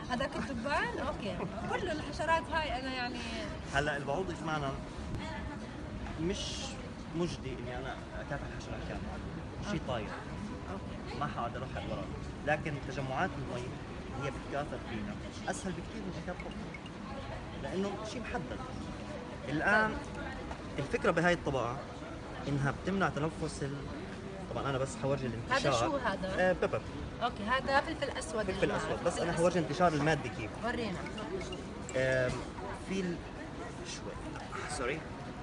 هذاك الدبان؟ اوكي. كل الحشرات هاي انا يعني هلا البعوض اجمالا مش مجدي اني انا اكافح حشره كامله، شيء طاير ما حقعد اروح وراه، لكن تجمعات المي هي بتكاثر فيها اسهل بكثير من تكاثر، لانه شيء محدد. الان الفكره بهاي الطبقه انها بتمنع تنفس طبعا انا بس حورجي الانتشار. هذا شو هذا؟ بيبر. اوكي هذا فلفل اسود. فلفل اسود، بس انا حورجي انتشار الماده كيف. ورينا. في شوي سوري.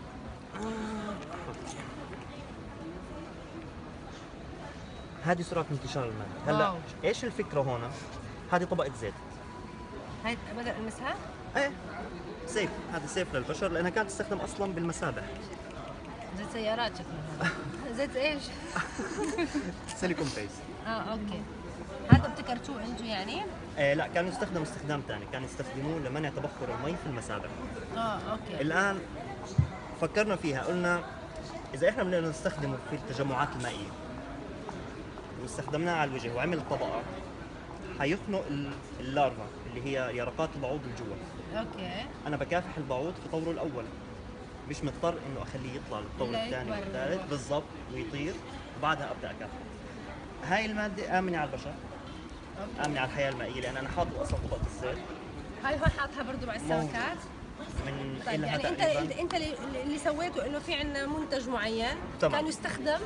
هذه سرعه انتشار الماده. هلا ايش الفكره هون؟ هذه طبقه زيت. هاي بقدر المسها؟ ايه سيف، هذا سيف للبشر لانها كانت تستخدم اصلا بالمسابح. زيت سيارات شكلها. زيت ايش؟ سيليكون بيس. اوكي. هذا ابتكرتوه انتم يعني؟ لا، كانوا يستخدموا استخدام ثاني، كانوا يستخدموه لمنع تبخر المي في المسابح. اوكي. الان فكرنا فيها، قلنا اذا احنا بدنا نستخدمه في التجمعات المائيه واستخدمناه على الوجه وعمل طبقه، حيخنق اللارفا اللي هي يرقات البعوض الجوا. اوكي. انا بكافح البعوض في طوره الاول، مش مضطر انه اخليه يطلع للطور الثاني والثالث بالضبط ويطير وبعدها ابدا اكافح. هاي الماده امنه على البشر، امنه على الحياه المائيه، لان انا حاطط اصلا طبقه الزيت. هاي هون حاطها برضه مع السمكات؟ من طيب يعني انت اللي سويته انه في عندنا منتج معين كان يستخدم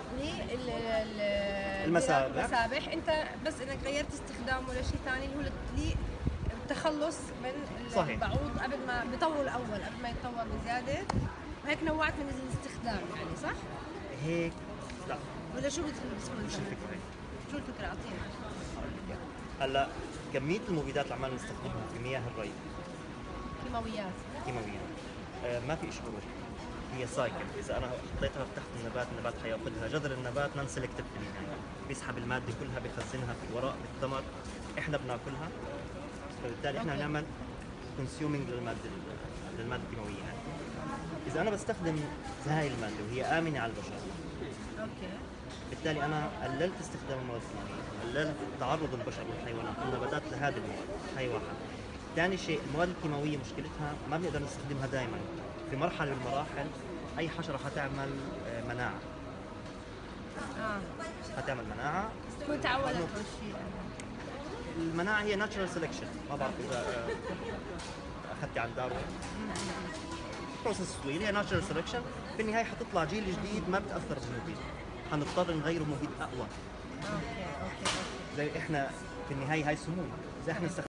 للمسابح، انت بس انك غيرت استخدامه لشيء ثاني اللي هو للتخلص من البعوض قبل ما بيطول الاول، قبل ما يتطور بزياده، وهيك نوعت من الاستخدام يعني صح؟ هيك لا ولا شو بتفكر؟ مش الفكره هيك. شو الفكره؟ اعطينا. هلا كميه المبيدات اللي عمالنا نستخدمها في مياه الري كيماويات ما في شيء بروح، هي سايكل. اذا انا حطيتها تحت النبات حياخذها. جذر النبات نون سيلكتيف يعني بيسحب الماده كلها بيخزنها في الورق بالثمر، احنا بناكلها، فبالتالي احنا بنعمل كونسيومينج للماده الكيماويه. يعني اذا انا بستخدم هاي الماده وهي امنه على البشر، بالتالي انا قللت استخدام المواد الكيماويه، قللت تعرض البشر والحيوانات والنباتات لهذه المواد. هي واحد. ثاني شيء، المواد الكيماويه مشكلتها ما بنقدر نستخدمها دائما. في مرحله من المراحل اي حشره حتعمل مناعه. حتعمل مناعه. تكون تعودت بالشيء. المناعه هي ناتشرال سelection، ما بعرف اذا اخذتي عن داروين. بروسس طويل، هي ناتشرال سelection. في النهايه حتطلع جيل جديد ما بتاثر بالمبيد، حنضطر نغيره مبيد اقوى. اوكي. زي احنا في النهايه هاي سموم، اذا احنا